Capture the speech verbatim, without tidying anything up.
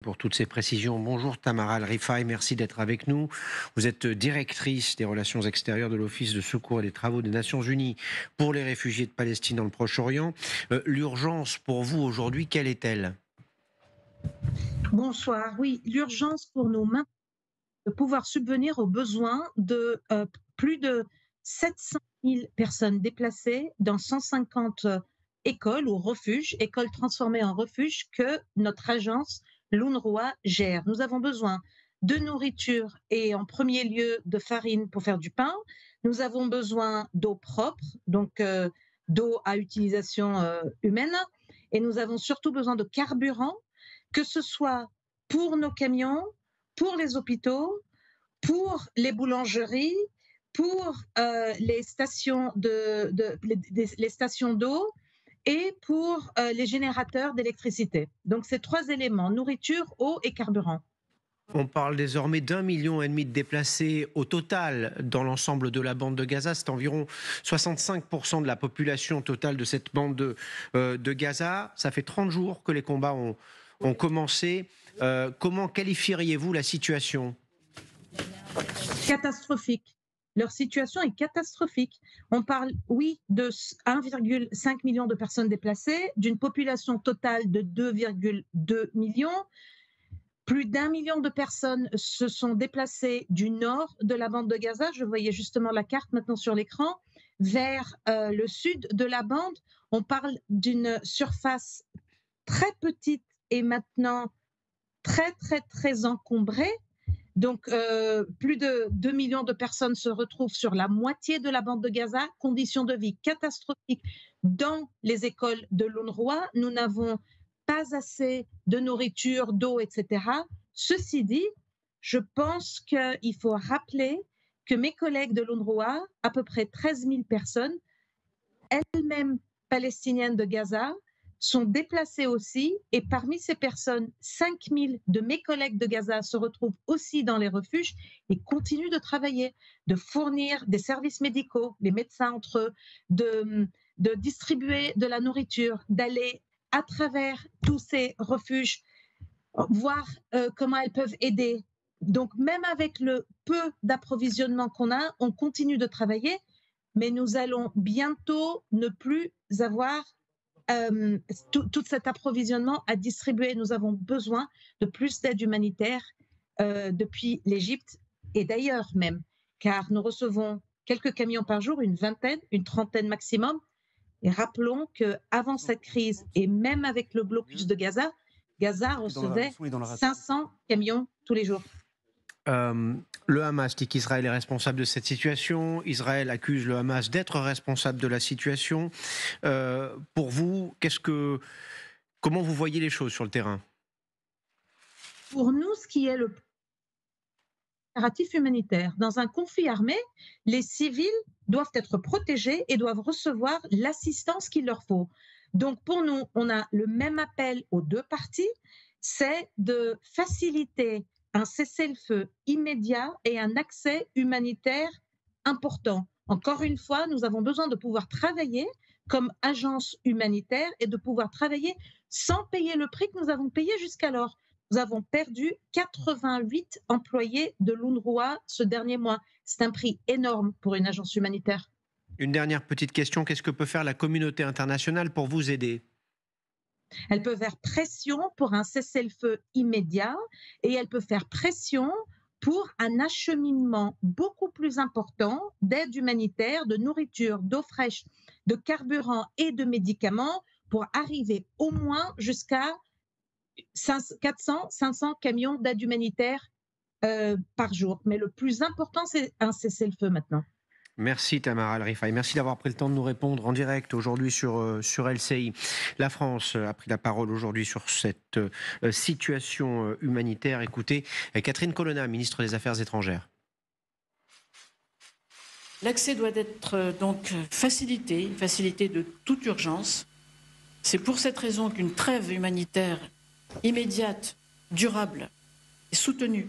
pour toutes ces précisions. Bonjour Tamara Al-Rifaï, merci d'être avec nous. Vous êtes directrice des relations extérieures de l'Office de secours et des travaux des Nations Unies pour les réfugiés de Palestine dans le Proche-Orient. Euh, L'urgence pour vous aujourd'hui, quelle est-elle ? Bonsoir. Oui, l'urgence pour nous maintenant de pouvoir subvenir aux besoins de euh, plus de sept cent mille personnes déplacées dans cent cinquante euh, écoles ou refuges, écoles transformées en refuges que notre agence, l'UNRWA, gère. Nous avons besoin de nourriture et en premier lieu de farine pour faire du pain. Nous avons besoin d'eau propre, donc euh, d'eau à utilisation euh, humaine. Et nous avons surtout besoin de carburant, que ce soit pour nos camions, pour les hôpitaux, pour les boulangeries, pour euh, les stations de, de les, les stations d'eau et pour euh, les générateurs d'électricité. Donc ces trois éléments, nourriture, eau et carburant. On parle désormais d'un million et demi de déplacés au total dans l'ensemble de la bande de Gaza. C'est environ soixante-cinq pour cent de la population totale de cette bande de, euh, de Gaza. Ça fait trente jours que les combats ont, ont commencé. Euh, comment qualifieriez-vous la situation ? Catastrophique. Leur situation est catastrophique. On parle, oui, de un virgule cinq million de personnes déplacées, d'une population totale de deux virgule deux millions. Plus d'un million de personnes se sont déplacées du nord de la bande de Gaza, je voyais justement la carte maintenant sur l'écran, vers euh, le sud de la bande. On parle d'une surface très petite et maintenant très, très, très encombrée. Donc, euh, plus de deux millions de personnes se retrouvent sur la moitié de la bande de Gaza, conditions de vie catastrophiques dans les écoles de l'UNRWA. Nous n'avons pas assez de nourriture, d'eau, et cetera. Ceci dit, je pense qu'il faut rappeler que mes collègues de l'UNRWA, à peu près treize mille personnes, elles-mêmes palestiniennes de Gaza, sont déplacées aussi, et parmi ces personnes, cinq mille de mes collègues de Gaza se retrouvent aussi dans les refuges et continuent de travailler, de fournir des services médicaux, les médecins entre eux, de, de distribuer de la nourriture, d'aller à travers tous ces refuges, voir euh, comment elles peuvent aider. Donc même avec le peu d'approvisionnement qu'on a, on continue de travailler, mais nous allons bientôt ne plus avoir euh, tout, tout cet approvisionnement à distribuer. Nous avons besoin de plus d'aide humanitaire euh, depuis l'Égypte et d'ailleurs même, car nous recevons quelques camions par jour, une vingtaine, une trentaine maximum. Et rappelons qu'avant cette crise, et même avec le blocus de Gaza, Gaza recevait cinq cents camions tous les jours. Euh, le Hamas dit qu'Israël est responsable de cette situation. Israël accuse le Hamas d'être responsable de la situation. Euh, pour vous, qu'est-ce que, comment vous voyez les choses sur le terrain ? Pour nous, ce qui est le impératif humanitaire, dans un conflit armé, les civils doivent être protégés et doivent recevoir l'assistance qu'il leur faut. Donc pour nous, on a le même appel aux deux parties, c'est de faciliter un cessez-le-feu immédiat et un accès humanitaire important. Encore une fois, nous avons besoin de pouvoir travailler comme agence humanitaire et de pouvoir travailler sans payer le prix que nous avons payé jusqu'alors. Nous avons perdu quatre-vingt-huit employés de l'UNRWA ce dernier mois. C'est un prix énorme pour une agence humanitaire. Une dernière petite question, qu'est-ce que peut faire la communauté internationale pour vous aider ? Elle peut faire pression pour un cessez-le-feu immédiat et elle peut faire pression pour un acheminement beaucoup plus important d'aide humanitaire, de nourriture, d'eau fraîche, de carburant et de médicaments pour arriver au moins jusqu'à quatre cents, cinq cents camions d'aide humanitaire euh, par jour. Mais le plus important, c'est un cessez-le-feu maintenant. Merci Tamara Al-Rifaï, merci d'avoir pris le temps de nous répondre en direct aujourd'hui sur, euh, sur L C I. La France a pris la parole aujourd'hui sur cette euh, situation euh, humanitaire. Écoutez, Catherine Colonna, ministre des Affaires étrangères. L'accès doit être donc facilité, facilité de toute urgence. C'est pour cette raison qu'une trêve humanitaire immédiate, durable et soutenue